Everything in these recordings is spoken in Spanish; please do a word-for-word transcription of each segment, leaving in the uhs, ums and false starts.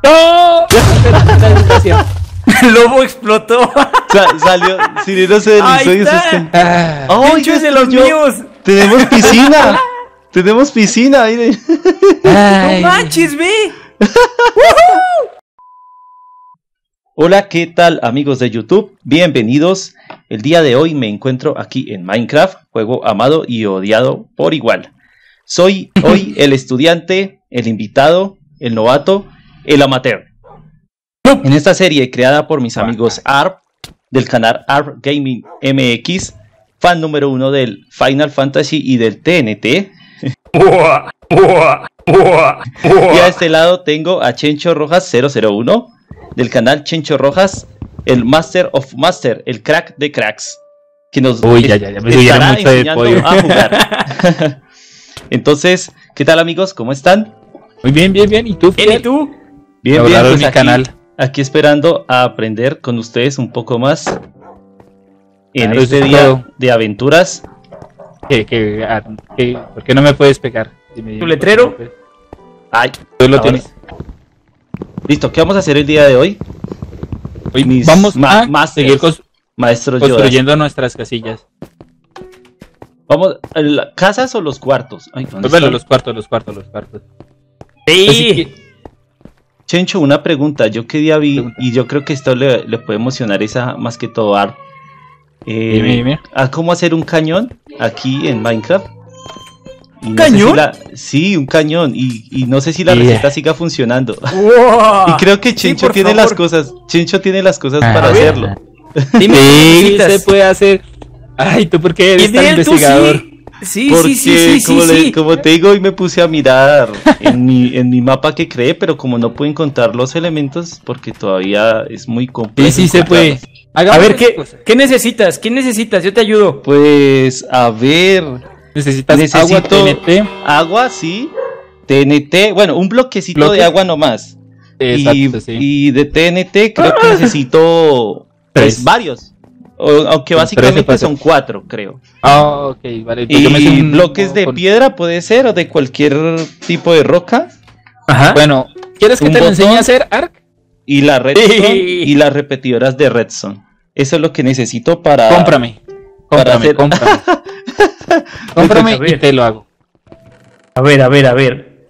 ¡No! El lobo explotó. Sa salió, Cirilo se deslizó y eso es que... Ah, ¡Ay, Chencho es de los yo- míos! Tenemos piscina. Tenemos piscina. Ahí de... ay. ¡No manches, ve! Hola, ¿qué tal amigos de YouTube? Bienvenidos. El día de hoy me encuentro aquí en Minecraft, juego amado y odiado por igual. Soy hoy el estudiante, el invitado, el novato, el amateur. En esta serie creada por mis amigos A R P, del canal A R P Gaming M X, fan número uno del Final Fantasy y del T N T. Y a este lado tengo a Chencho Rojas cero cero uno, del canal Chencho Rojas, el Master of Master, el crack de cracks, que nos Uy, ya, ya, ya me subieron estará mucho de enseñando pollo. a jugar. Entonces, ¿qué tal amigos? ¿Cómo están? Muy bien, bien, bien. ¿Y tú, ¿Quién y Fidel? tú? Bien, bien, Lograron pues mi aquí, canal. aquí esperando a aprender con ustedes un poco más en Claro, este eso es día todo. de aventuras. ¿Qué, qué, ah, qué- ¿Por qué no me puedes pegar? Dime, dime, ¿Tu letrero? ¿por qué no me Ay, puedes? Tú lo ahora- tienes. listo, ¿qué vamos a hacer el día de hoy? Hoy mis vamos ma- a masters. seguir cons- Maestros Yodas. construyendo nuestras casillas. Vamos, ¿la- ¿casas o los cuartos? Ay, ¿dónde Pues bueno, están? los cuartos, los cuartos, los cuartos. Sí. Así que- Chencho, una pregunta. Yo que día vi, Pregunta. y yo creo que esto le, le puede emocionar esa más que todo a Ar. Eh, Dime, dime. a cómo hacer un cañón aquí en Minecraft. Y no sé ¿Cañón? si la- sí, un cañón. Y, y no sé si la Yeah. receta siga funcionando. Wow. Y creo que Sí, Chencho por tiene favor. las cosas. Chencho tiene las cosas Ah, para a ver. hacerlo. Dime qué Sí, necesitas. se puede hacer. Ay, ¿tú por qué eres tan Fidel, tú investigador? sí. Sí, Porque, sí, sí, sí, como, sí, le- sí. como te digo, hoy me puse a mirar en mi, en mi mapa que creé, pero como no puedo encontrar los elementos, porque todavía es muy complejo. Sí, sí se puede. encontrarlos. Hagamos A ver, una ¿qué, cosa. ¿qué necesitas? ¿Qué necesitas? Yo te ayudo. Pues, a ver, Necesitas necesito agua, T N T. agua, sí, T N T, bueno, un bloquecito ¿Bloque? de agua nomás. Exacto, y, sí. y de T N T creo que necesito pues, Tres. varios, o- aunque Con básicamente tres se son cuatro, creo. Ah, ok, vale. pues Y yo me sé un- bloques de con- piedra puede ser, o de cualquier tipo de roca. Ajá. Bueno, ¿quieres que Un te lo botón. enseñe a hacer, Ark? Y la redstone Sí. y las repetidoras de redstone. Eso es lo que necesito para... Cómprame. para Cómprame, hacer- cómprame. Cómprame A y ver. te lo hago. A ver, a ver, a ver.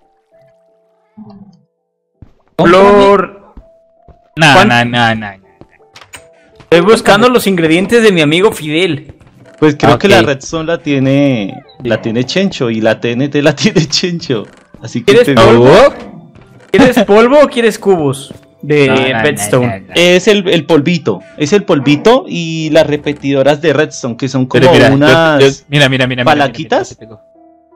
Cómprame. Flor. Nah, ¿Cuán- nah, nah, nah. Estoy buscando los ingredientes de mi amigo Fidel. Pues creo Ok. que la redstone la tiene la tiene Chencho y la T N T la tiene Chencho. Así que ¿Quieres te- polvo? Oh, ¿Quieres polvo o quieres cubos de nah, nah, redstone? nah, nah, nah. es el, el polvito, es el polvito y las repetidoras de redstone que son como Pero mira, yo- unas yo- mira, mira, mira, mira, palaquitas. mira, mira,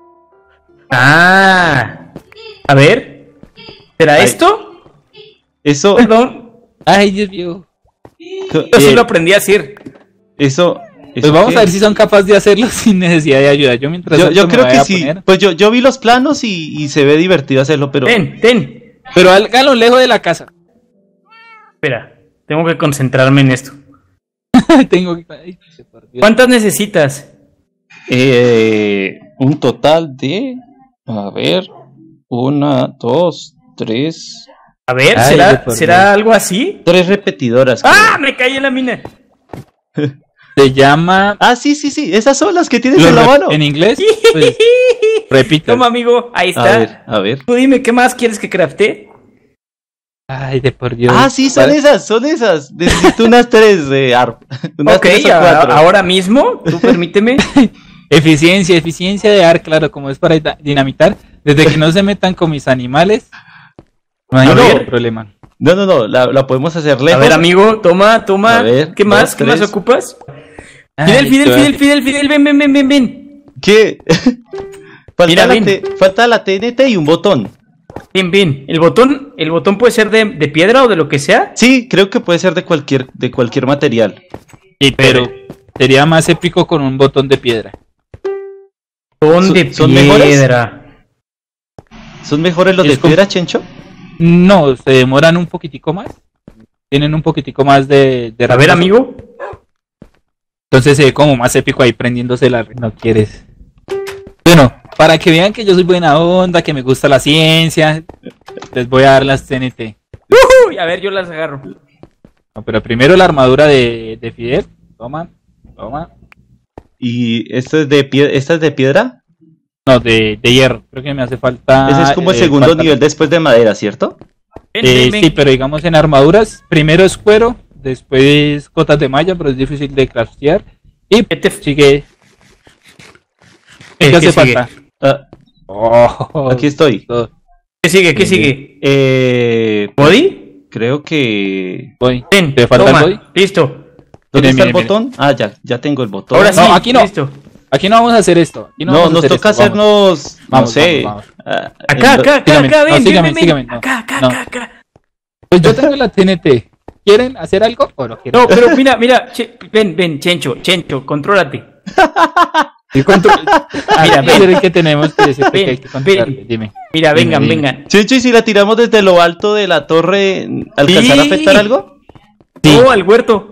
Ah. A ver. ¿Será Ay. esto? eso Perdón. Ay, Dios mío. Yo sí lo aprendí a hacer. eso, Pues eso vamos qué? a ver si son capaces de hacerlo sin necesidad de ayuda. Yo mientras yo, tanto yo me creo voy que a sí. poner- Pues yo, yo vi los planos y, y se ve divertido hacerlo, pero Ten, ten. Pero hágalo lejos de la casa. Espera. Tengo que concentrarme en esto. Tengo que... Ay, por Dios. ¿Cuántas necesitas? eh, un total de, a ver, una, dos, tres, A ver, Ay, ¿será, de por ¿será Dios. algo así? tres repetidoras. creo. ¡Ah! Me caí en la mina. Se llama... Ah, sí, sí, sí, esas son las que tienes Lo en la rep- mano. En inglés, pues, repito. Toma, amigo. Ahí A está. ver, a ver. Tú dime, ¿qué más quieres que crafte? Ay, de por Dios. Ah, sí, son Vale. esas, son esas. Necesito unas tres de A R P. Unas Ok, tres o a- cuatro. ahora mismo, tú permíteme. Eficiencia, eficiencia de Ark, claro, como es para da- dinamitar. Desde que no se metan con mis animales, no hay No, no. ningún problema. No, no, no, la, la podemos hacer A lejos. ver, amigo, toma, toma. A ver, ¿Qué más? dos, ¿Qué más tres. ocupas? Ay, Fidel, Fidel, esto- Fidel, Fidel, Fidel, ven, ven, ven, ven, ven. ¿Qué? falta, Mira, la ven. T- falta la T N T y un botón. Ven, ven. El botón, el botón puede ser de, de piedra o de lo que sea. Sí, creo que puede ser de cualquier, de cualquier material. Sí, pero sería más épico con un botón de piedra. Botón ¿Son- de son mejores? piedra. ¿Son mejores los Es de como- piedra, Chencho? No, se demoran un poquitico más. Tienen un poquitico más de... de A ver, retraso. amigo. Entonces se ve como más épico ahí prendiéndose la... No quieres. Bueno, para que vean que yo soy buena onda, que me gusta la ciencia, les voy a dar las T N T. a ver, yo las agarro. No, pero primero la armadura de, de Fidel. Toma, toma. ¿Y esto es de pie esta es de piedra? No, de, de hierro. Creo que me hace falta. Ese es como el eh, segundo falta- nivel después de madera, ¿cierto? Ven, Eh, ven, ven. sí, pero digamos en armaduras, primero es cuero, después cotas de malla, pero es difícil de craftear. Y ¿Qué te- sigue. Eh, ¿Qué hace ¿qué sigue? falta? Ah, Oh, aquí estoy. todo. ¿Qué sigue? ¿Qué Bien, sigue? Eh, ¿Body? creo que... Voy. Ven, ¿Te falta toma, el body? listo. ¿Dónde Mire, está mire, el mire. botón? Ah, ya, ya tengo el botón. Ahora sí, No, aquí no. listo. Aquí no vamos a hacer esto. Aquí no, No, vamos a nos hacer toca esto, vamos. hacernos, no Vamos, sé. vamos, vamos. ah, Acá, en- acá, acá, sígame, acá, no, ven, sígame, ven, ven, sígame, ven. no. Acá, acá, No. acá, acá. Pues yo tengo la T N T. ¿Quieren hacer algo o no quieren? No, pero mira, mira, che- ven, ven, Chencho, Chencho, contrólate. El control- Ah, Mira, mira, ven. el que tenemos que decirte Ven, que hay que controlarle. ven. Dime. Mira, Dime, vengan, dime. vengan. Chencho, ¿y si la tiramos desde lo alto de la torre, alcanzará a Sí. afectar algo? Sí. No, al huerto.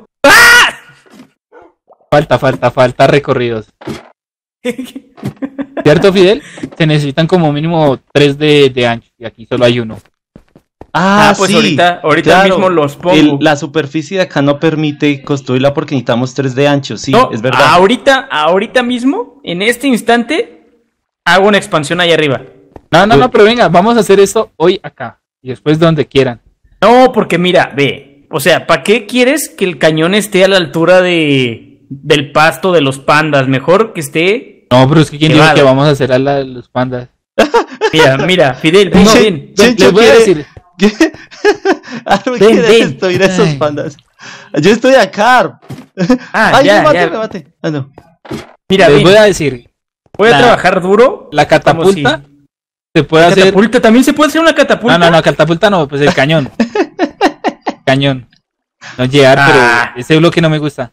Falta, falta, falta recorridos. ¿Cierto, Fidel? Se necesitan como mínimo tres de, de ancho y aquí solo hay uno. Ah, Ah, pues sí, ahorita, ahorita claro. mismo los pongo. El- la superficie de acá no permite construirla porque necesitamos tres de ancho, sí, No, es verdad. ahorita, ahorita mismo, en este instante, hago una expansión ahí arriba. No, no, no, pero venga, vamos a hacer esto hoy acá y después donde quieran. No, porque mira, ve, o sea, ¿para qué quieres que el cañón esté a la altura de del pasto de los pandas? Mejor que esté. No, pero es que quién dijo Elevado. que vamos a hacer a la- los pandas. Mira, mira, Fidel, ven, No, ven. Ven, Chencho les voy a quiere- decir. ¿Qué? Ah, no Ven, quiere ven. destruir a esos Ay. pandas. Yo estoy acá. Ah, Ay, ya, me mate, ya. me mate. Ah, no. Mira, Les ven, voy a decir. voy a la- trabajar duro. La catapulta Como se puede hacer. ¿Catapulta? ¿También se puede hacer una catapulta? No, no, no, catapulta no, pues el cañón. Cañón. No llegar, Ah. pero ese bloque no me gusta.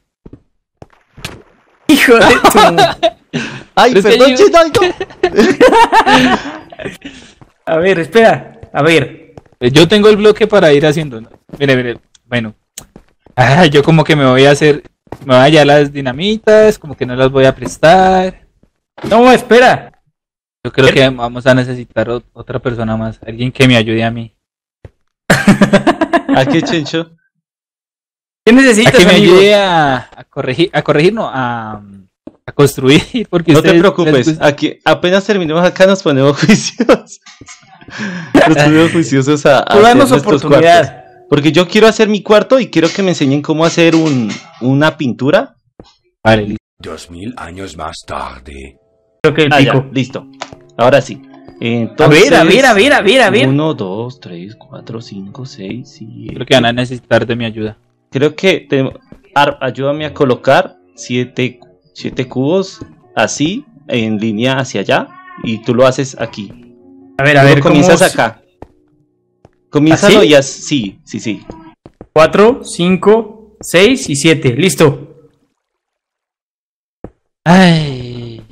Hijo de tu... Ay, Pero es que perdón, yo- Chino, ay, no. A ver, espera. A ver. Yo tengo el bloque para ir haciendo. ¿no? Mire, mire, bueno. Ah, yo como que me voy a hacer. Me voy a hallar las dinamitas, como que no las voy a prestar. No, espera. Yo creo que vamos a necesitar ot- otra persona más. Alguien que me ayude a mí. ¿A qué, Chencho? ¿Qué A necesitas, que me amigo? ayude a, a corregir, a corregir, no, a, a construir. Porque No te ustedes les preocupes, gusta- aquí apenas terminemos acá nos ponemos juiciosos. Nos ponemos juiciosos a, a Tú danos hacer nuestros oportunidad. cuartos. Porque yo quiero hacer mi cuarto y quiero que me enseñen cómo hacer un, una pintura. Vale, listo. Dos mil años más tarde. Creo que el Ah, ya, pico. listo. Ahora sí. A Entonces, ver, a ver, a ver, a ver, a ver. uno, dos, tres, cuatro, cinco, seis, siete. Creo que van a necesitar de mi ayuda. Creo que te- Ar, ayúdame a colocar siete, siete cubos así, en línea hacia allá, y tú lo haces aquí. A ver, a Tú ver, lo comienzas ¿cómo? acá. Comiénzalo ¿Así? y haz, sí, sí, sí. Cuatro, cinco, seis y siete. Listo. Ay.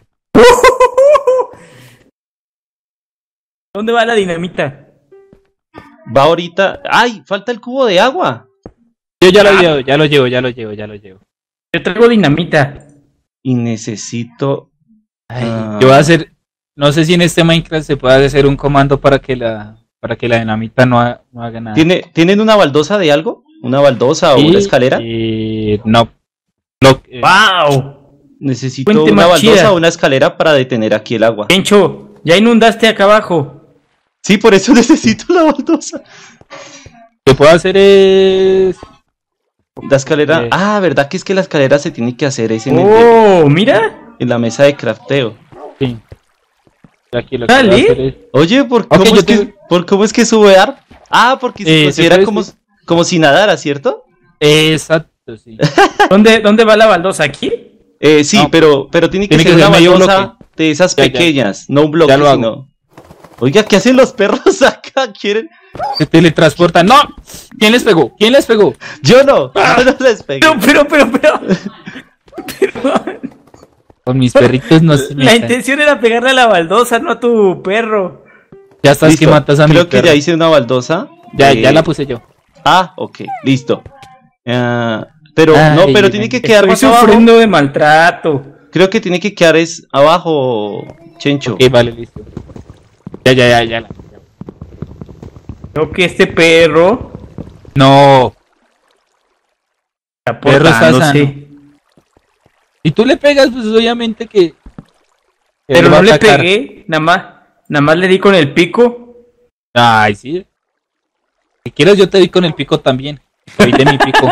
¿Dónde va la dinamita? Va ahorita. ¡Ay! Falta el cubo de agua. Yo ya lo Ah. llevo, ya lo llevo, ya lo llevo, ya lo llevo. Yo traigo dinamita. Y necesito. Ay, Ah. yo voy a hacer, no sé si en este Minecraft se puede hacer un comando para que la, para que la dinamita no, ha- no haga nada. ¿Tiene, ¿Tienen una baldosa de algo? ¿Una baldosa o Y- una escalera? y no. Lo- eh, ¡Wow! Necesito Fuente una más baldosa chida. o una escalera para detener aquí el agua. Pencho, ya inundaste acá abajo. Sí, por eso necesito la baldosa. Lo que puedo hacer es. La escalera. Eh. Ah, ¿verdad que es que la escalera se tiene que hacer es en, el de- Oh, mira. en la mesa de crafteo? Sí. Aquí lo que Dale. voy a hacer es- Oye, ¿por cómo, yo es, que, tengo- ¿por cómo es que sube Ar? Ah, porque se Eh, se considera puede como, subir. como si nadara, ¿cierto? Exacto, sí. ¿Dónde, ¿Dónde va la baldosa? ¿Aquí? Eh, sí, No. pero, pero tiene que Tiene ser que ser una medio baldosa bloque. de esas Ya, ya. pequeñas, no un bloque, Ya lo hago. sino... Oiga, ¿qué hacen los perros acá? ¿Quieren? Se teletransportan. ¡No! ¿Quién les pegó? ¿Quién les pegó? Yo no, yo no les pegué. Pero, pero, pero, pero. Perdón. Con mis perritos no se La metan. intención era pegarle a la baldosa, no a tu perro. Ya estás Listo, que matas a mi creo que perro. ya hice una baldosa. Ya, Eh, ya la puse yo. Ah, ok, listo. Ah, pero Ay, no, pero tiene que quedar Estoy más abajo. sufriendo de maltrato. Creo que tiene que quedar es abajo, Chencho. Ok, vale, listo. Ya, ya, ya, ya. la- Creo que este perro No. Está Perro está portándose. Si tú le pegas, pues obviamente que... que Pero él va no a le atacar. pegué, nada más, nada más le di con el pico. Ay, sí. Si quieres yo te doy con el pico también. Soy de mi pico.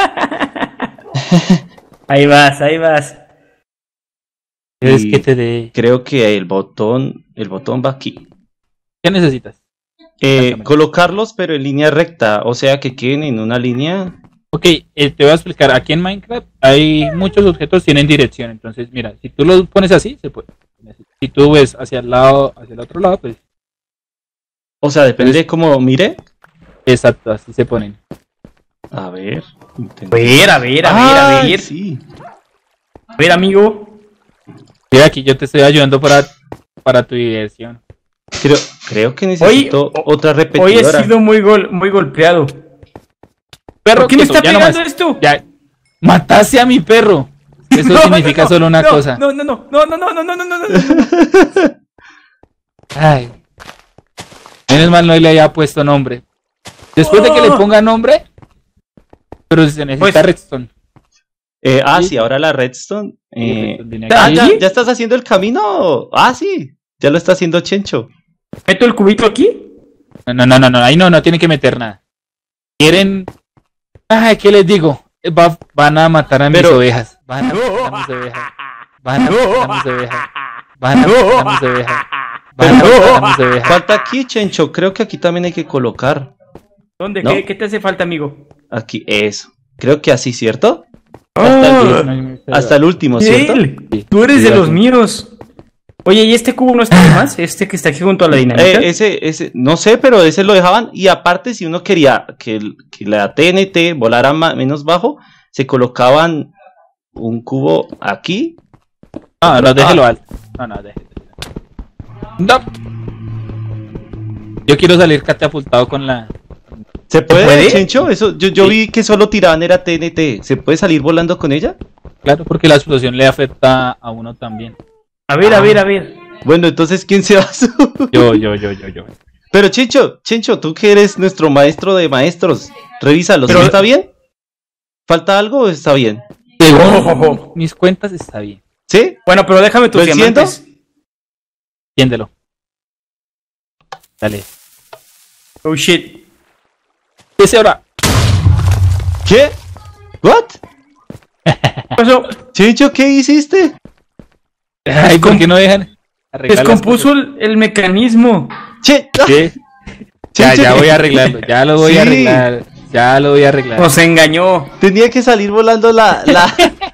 Ahí vas, ahí vas. ¿Quieres Y que te dé? Creo que el botón, el botón va aquí. ¿Qué necesitas? Eh, Exactamente. colocarlos, pero en línea recta, o sea que queden en una línea. Ok, eh, te voy a explicar. Aquí en Minecraft hay muchos objetos tienen dirección. Entonces, mira, si tú los pones así, se puede. Si tú ves hacia el lado, hacia el otro lado, pues O sea, depende de cómo mire. exacto, así se ponen. A ver. A intento. ver, a ver, a ver, a Ay, ver. sí. A ver, amigo. Mira, aquí yo te estoy ayudando para, para tu diversión. Creo, creo que necesito Hoy- otra Hoy he repetidora. sido muy gol, muy golpeado. Perro, ¿Por qué me quieto, está ya no pegando más. esto? Ya, mataste a mi perro. Eso No, significa no, no, solo una no, cosa. No, no, no, no, no, no, no, no, no, no, no. Ay. Menos mal no le haya puesto nombre. Después de que le Oh. ponga nombre, pero se necesita Pues- redstone. Eh, ah, Sí. sí, ahora la redstone. eh, Redstone viene ah, aquí. ya, ¿ya estás haciendo el camino? Ah, sí, ya lo está haciendo Chencho. ¿Meto el cubito aquí? No, no, no, no, no, ahí no, no tiene que meter nada. Quieren. Ay, ¿qué les digo? Va- van a matar a mis Pero- ovejas. Van a matar a mis ovejas. Van a matar a mis ovejas. Van a matar a mis ovejas. Van a matar a mis ovejas. Falta aquí, Chencho. Creo que aquí también hay que colocar. ¿Dónde? ¿No? ¿Qué, qué te hace falta, amigo? Aquí, eso. Creo que así, ¿cierto? Oh, Hasta el último, ¿cierto? Él, tú eres Sí, de así. los míos. Oye, ¿y este cubo no está de más? Este que está aquí junto a la dinamita. Eh, ese, ese, no sé, pero ese lo dejaban. Y aparte, si uno quería que, el- que la T N T volara ma- menos bajo, se colocaban un cubo aquí. No, no, déjelo Ah. alto. No, no, déjelo. No. Yo quiero salir catapultado con la. ¿Se puede, puede? Chencho? Eso, yo, yo Sí. vi que solo tiraban era T N T. ¿Se puede salir volando con ella? Claro, porque la explosión le afecta a uno también. A ver, a ver, a ver. Bueno, entonces, ¿quién se va a subir? Yo, yo, yo, yo, yo. Pero Chencho, Chencho, tú que eres nuestro maestro de maestros, revísalo, ¿sí Pero- ¿está bien? ¿Falta algo o está bien? Según Oh. mis cuentas está bien. ¿Sí? Bueno, pero déjame tus ¿Lo enciendo? diamantes. Entiéndelo. Dale. Oh shit. ¿Qué es ahora? ¿Qué? ¿What? ¿Qué pasó? Chencho, ¿qué hiciste? Ay, ¿por qué no dejan arreglar las Descompuso el, el mecanismo. Che, cosas? ¿Qué? Ya, Chencho, ya voy a arreglarlo. Ya lo voy Sí. a arreglar. Ya lo voy a arreglar. Nos engañó. tenía que salir volando la... la...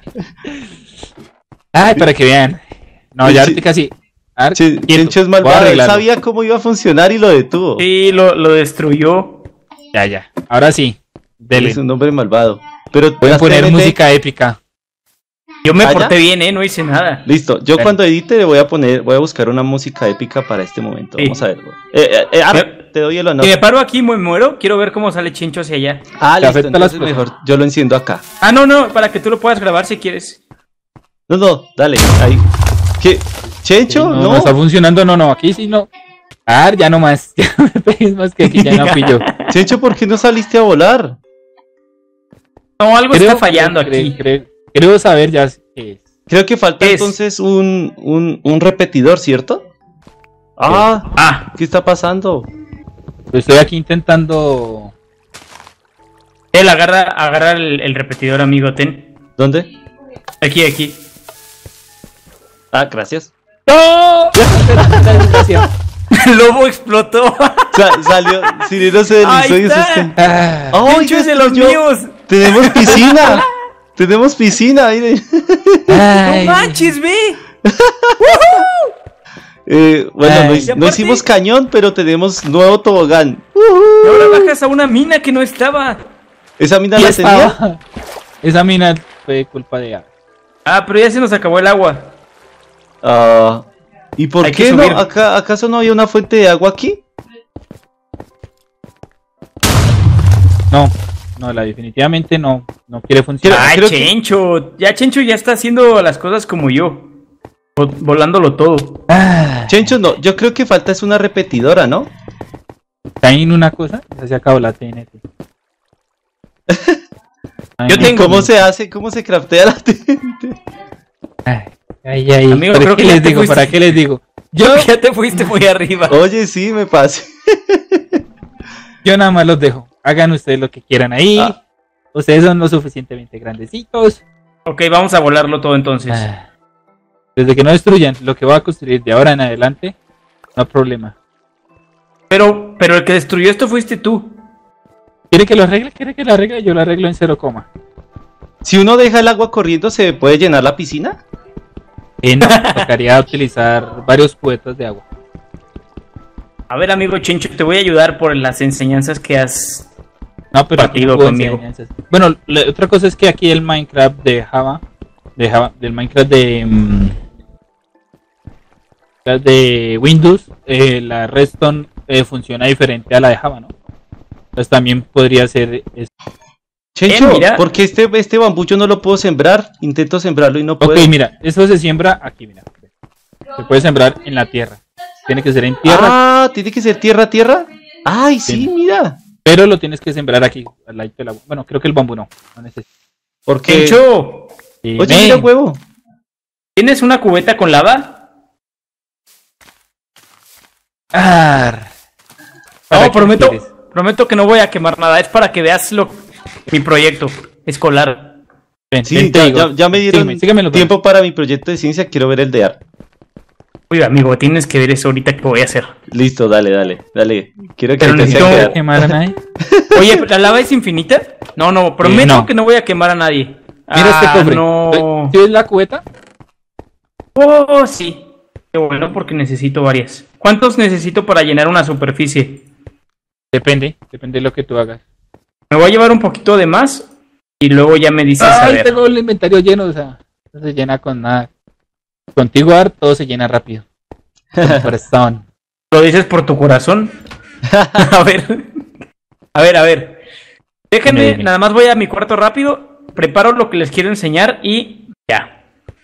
Ay, para que vean. No, ya Sí. ahorita casi. Ar- Che- quieto. Chencho es Voy a malvado, él arreglarlo. sabía cómo iba a funcionar y lo detuvo. Sí, lo, lo destruyó. Ya, ya. Ahora sí. Dele. Es un hombre malvado. Pero Voy a las poner T N T música épica. Yo me ¿Ah, ya? porté bien, eh, no hice nada. Listo, yo Bueno. cuando edite voy a poner, voy a buscar una música épica para este momento. Sí. Vamos a ver. Eh, eh, eh, ah, Me- te doy el honor. Si me paro aquí, me muero. Quiero ver cómo sale Chincho hacia allá. Ah, Te listo, afecta las entonces cosas. mejor yo lo enciendo acá. Ah, no, no, para que tú lo puedas grabar si quieres. No, no, dale, ahí. ¿Qué? ¿Chencho? no, No. no está funcionando. No, no. Aquí sí no. Ar, ya no más. Ya no me pegues más que aquí ya no pillo. Chencho, ¿por qué no saliste a volar? No, algo Creo- está fallando creo- aquí. creo- Creo saber ya qué es. Creo que falta Es- entonces un, un, un repetidor, ¿cierto? Ah, Ah, ¿qué está pasando? Pero estoy aquí intentando. él agarra, agarra el, el repetidor, amigo, ten. ¿Dónde? Aquí, aquí. Ah, gracias. ¡No! Gracias. El lobo explotó. Sa- salió, Cirilo se deslizó Ahí y eso está. es que- Ah, ¡Ay, Chincho es de esto los yo- míos. Tenemos piscina. Tenemos piscina, mire. ay. No manches, ve. Eh, bueno, Ay. no, Y hi- no aparte- hicimos cañón, pero tenemos nuevo tobogán. Y ahora bajas a una mina que no estaba. ¿Esa mina Y la tenía? estaba- Esa mina fue culpa de. Ah, pero ya se nos acabó el agua. Ah, ¿y por Hay que qué no? subir. ¿Acá, ¿Acaso no había una fuente de agua aquí? No, no, la definitivamente no. No quiere funcionar. Ay, creo que- Chencho. Ya Chencho ya está haciendo las cosas como yo. Vo- Volándolo todo. Ah, Chencho, no, yo creo que falta es una repetidora, ¿no? está en una cosa. Ya se acabó la T N T. Ay, Yo no. ¿Y tengo- cómo se hace? ¿Cómo se craftea la tente? Ay, ay, ay. Amigo, ¿Para creo qué que ya les te digo? fuiste. ¿Para qué les digo? Yo, Ya te fuiste muy arriba. Oye, sí, me pasé. yo nada más los dejo. Hagan ustedes lo que quieran ahí. Ah. Ustedes son lo suficientemente grandecitos. Ok, vamos a volarlo todo entonces. Ah. Desde que no destruyan lo que voy a construir de ahora en adelante, no hay problema. Pero, pero el que destruyó esto fuiste tú. ¿Quiere que lo arregle? ¿Quiere que lo arregle? Yo lo arreglo en cero coma. Si uno deja el agua corriendo, ¿se puede llenar la piscina? Eh, no, tocaría utilizar varios cubetas de agua. A ver, amigo Chencho, te voy a ayudar por las enseñanzas que has... No, pero aquí Partido no puedo conmigo. enseñanzas. Bueno, la otra cosa es que aquí el Minecraft de Java, de Java del Minecraft de mm, de Windows, eh, la Redstone eh, funciona diferente a la de Java, ¿no? Entonces también podría ser es- Chencho, Eh, mira. ¿por qué este, este bambú yo no lo puedo sembrar? Intento sembrarlo y no puedo. Ok, mira, eso se siembra aquí, mira. Se puede sembrar en la tierra. Tiene que ser en tierra, Ah, ¿tiene que ser tierra, tierra? Ay, sí, Sí. mira. pero lo tienes que sembrar aquí, al lado del agua. Bueno, creo que el bambú no, no necesita. Porque... Chencho, Sí, Oye, men. mira, huevo. ¿tienes una cubeta con lava? Ar. ¿Para No, qué prometo, quieres? prometo que no voy a quemar nada. Es para que veas lo, mi proyecto escolar. Ven, Sí, ven, te ya, digo. ya- ya me dieron Sígueme, sígueme los tiempo para mi proyecto de ciencia. Quiero ver el de Ar. Oye, amigo, tienes que ver eso ahorita que voy a hacer. Listo, dale, dale, dale. Quiero que Pero te necesito- sea ¿No quedar. quemar a nadie? Oye, ¿la lava es infinita? No, no, prometo no. que no voy a quemar a nadie. Mira este Ah, cofre. no. ¿Sí ves la cubeta? Oh, sí. Qué bueno, porque necesito varias. ¿Cuántos necesito para llenar una superficie? Depende, depende de lo que tú hagas. Me voy a llevar un poquito de más y luego ya me dices a Ay, ver. tengo el inventario lleno, o sea, no se llena con nada. Contigo, Art, todo se llena rápido. Con Forestone. ¿Lo dices por tu corazón? A ver. A ver, a ver. Déjenme, Dime, dime. nada más voy a mi cuarto rápido, preparo lo que les quiero enseñar y ya.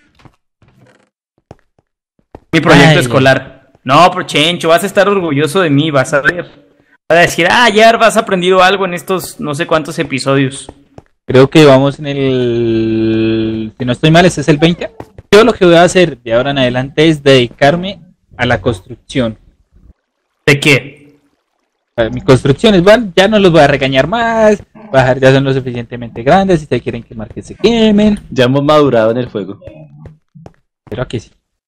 Mi proyecto Ay. escolar. No, pero Chencho, vas a estar orgulloso de mí, vas a ver. Vas a decir, ah, ya has aprendido algo en estos no sé cuántos episodios. Creo que vamos en el... Si no estoy mal, ese es el veinte. Yo lo que voy a hacer de ahora en adelante es dedicarme a la construcción. ¿De qué? A mis construcciones van, ya no los voy a regañar más. Bajar ya son lo suficientemente grandes. Si ustedes quieren quemar, que se quemen. Ya hemos madurado en el juego. Pero aquí sí.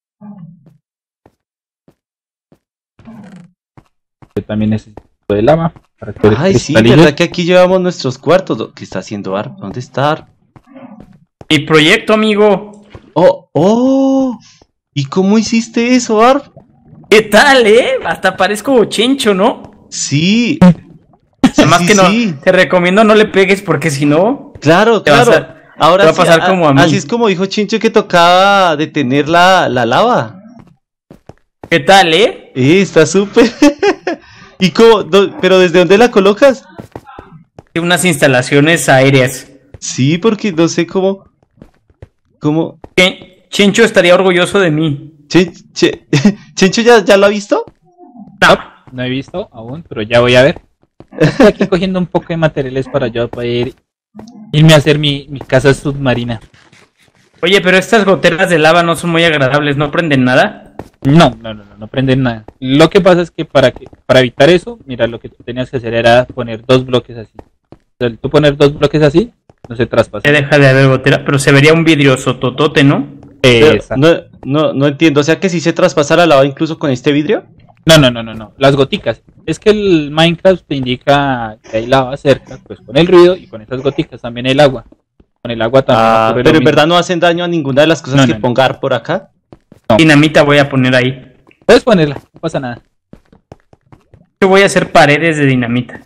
Yo también necesito de lava. Para que Ay, sí, ¿verdad que aquí llevamos nuestros cuartos? ¿Qué está haciendo Ar? ¿Dónde está Ar? Mi proyecto, amigo. Oh, oh. ¿Y cómo hiciste eso, Ar? ¿Qué tal, eh? Hasta parezco Chencho, ¿no? Sí. Además sí, que no, sí. te recomiendo no le pegues porque si no... Claro, Te va a claro. sa- Ahora te va a sí, pasar como a mí. Así es como dijo Chincho que tocaba detener la, la lava. ¿Qué tal, eh? Eh, está súper. ¿Y cómo? Do- ¿Pero desde dónde la colocas? Unas instalaciones aéreas. Sí, porque no sé cómo. ¿Cómo? Chen- Chencho estaría orgulloso de mí. Che- che- ¿Chincho ya, ya lo ha visto? No. No he visto aún, pero ya voy a ver. Estoy aquí cogiendo un poco de materiales para yo poder irme a hacer mi, mi casa submarina. Oye, pero estas goteras de lava no son muy agradables, ¿no prenden nada? No, no, no, no, no prenden nada. Lo que pasa es que para que para evitar eso, mira, lo que tú tenías que hacer era poner dos bloques así. O sea, tú poner dos bloques así, no se traspasa. Ya deja de haber gotera, pero se vería un vidrio sototote, ¿no? Pero Exacto. no, no, no entiendo. O sea que si se traspasa la lava incluso con este vidrio. No, no, no, no, no. Las goticas. Es que el Minecraft te indica que hay lava cerca, pues con el ruido y con esas goticas también el agua. Con el agua también. Ah, ocurre lo pero en mismo. verdad no hacen daño a ninguna de las cosas No, que no, no. ponga Ar por acá. No. Dinamita voy a poner ahí. Puedes ponerla, no pasa nada. Yo voy a hacer paredes de dinamita.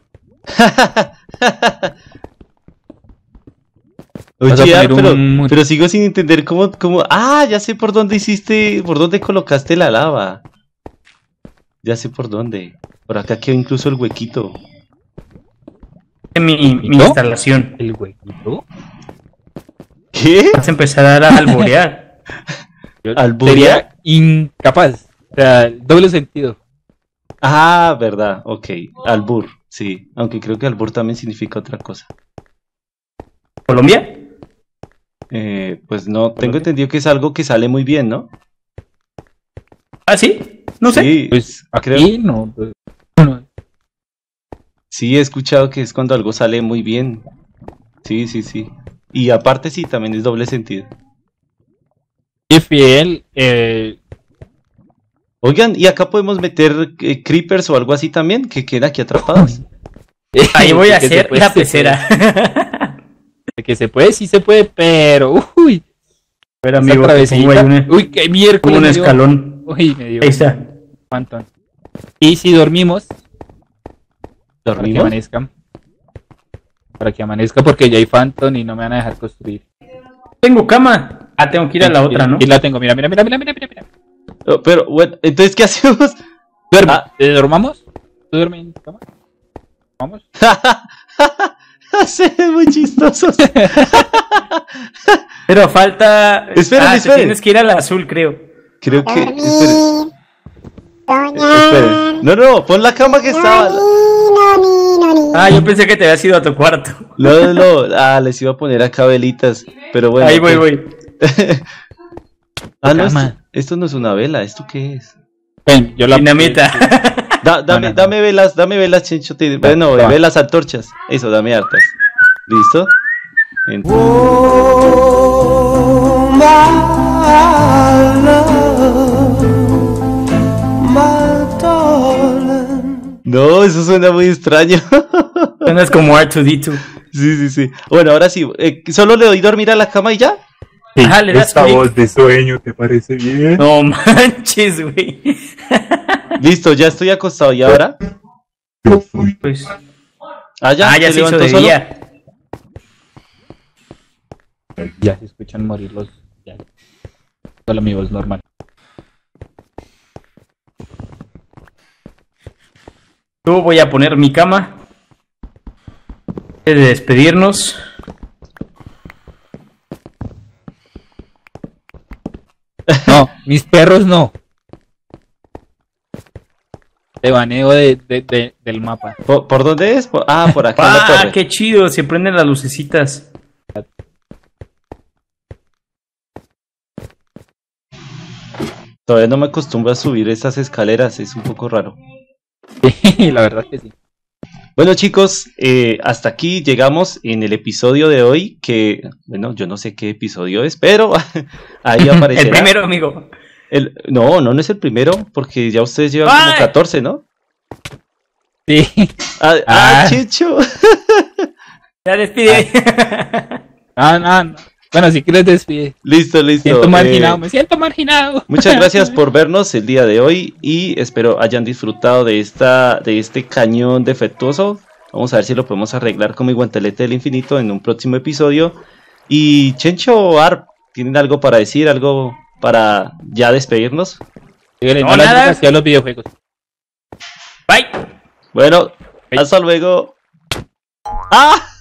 Vas a Oye, Ar, poner pero, un- pero sigo sin entender cómo, cómo. Ah, ya sé por dónde hiciste, por dónde colocaste la lava. Ya sé por dónde. Por acá quedó incluso el huequito. Mi, mi ¿No? instalación. El huequito. ¿Qué? Vas a empezar a alborear. Yo ¿Alburia? sería incapaz. O sea, doble sentido. Ah, verdad, ok. Albur, sí. Aunque creo que albur también significa otra cosa. ¿Colombia? Eh, pues no, tengo entendido que es algo que sale muy bien, ¿no? ¿Ah, sí? No sé. Sí, Pues aquí creo- no. Pues, no. sí he escuchado que es cuando algo sale muy bien. Sí, sí, sí. Y aparte sí, también es doble sentido. Y fiel, eh, Oigan, ¿y acá podemos meter eh, creepers o algo así también? Que queden aquí atrapados. Ahí voy a que se hacer puede, la se puede. pecera. De que se puede, sí se puede, pero uy, Pero esa amigo, travesita, como hay una- uy, qué miércoles. como un me dio- escalón. Uy, me dio Ahí está. Phantom. Y si dormimos, para que ¿Dormimos? amanezca, para que amanezca, porque ya hay Phantom y no me van a dejar construir. Tengo cama. Ah, tengo que ir a la otra, ¿no? Y la tengo, mira, mira, mira, mira, mira, mira, mira. Oh, pero, bueno, entonces, ¿qué hacemos? Duerme, Ah. ¿eh, ¿dormamos? ¿Tú duermes en tu cama? ¿Vamos? Sí, es muy chistoso. Pero falta. Esperen, ah, te esperen. tienes que ir al azul, creo. Creo que... Dormir, Esperen, soñar. esperen. No, no, pon la cama que estaba... Noni, noni, noni. Ah, yo pensé que te habías ido a tu cuarto. No, no, no. Ah, les iba a poner acá velitas. Pero bueno. Ahí voy, ok. voy. Ah, no, esto, Cama. esto no es una vela. ¿Esto qué es? Ven, yo la Dinamita. Da- dame, no, no. dame velas, dame velas, Chencho. te- Bueno, va. velas antorchas. Eso, dame hartas. ¿Listo? Ent- No, eso suena muy extraño. Suenas como R dos D dos. Sí, sí, sí. Bueno, ahora sí. eh, ¿Solo le doy dormir a la cama y ya? Ajá, le das Esta clic. voz de sueño, ¿te parece bien? No manches, güey. Listo, ya estoy acostado. ¿Y ahora? Yo fui. Pues. Ah, ya, Ah, ya ¿se se hizo levantó de solo? día. Ya se escuchan morir los. Ya. Solo mi voz normal. Yo voy a poner mi cama. Antes de despedirnos. No, mis perros no. Te baneo de, de, de- del mapa. ¿Por, por dónde es? Por- ah, por acá en la ¡Ah, torre. qué chido! Se prenden las lucecitas. Todavía no me acostumbro a subir esas escaleras, es un poco raro. La verdad es que sí. Bueno chicos, eh, hasta aquí llegamos en el episodio de hoy, que, bueno, yo no sé qué episodio es, pero ahí aparecerá. El primero, amigo. El- no, no, no es el primero, porque ya ustedes llevan como ¡Ay! catorce, ¿no? Sí. Ah, ah, Ah. Chicho. Ya despide. No, no, no. Bueno, si quieres despide. Listo, listo. Siento eh, marginado, me siento marginado. Muchas gracias por vernos el día de hoy y espero hayan disfrutado de esta de este cañón defectuoso. Vamos a ver si lo podemos arreglar con mi guantelete del infinito en un próximo episodio. Y Chencho, Arp, ¿tienen algo para decir? ¿Algo para ya despedirnos? Dígale, No, no, las nada. drogas, sí a los videojuegos. Bye. Bueno, Hey. hasta luego. ¡Ah!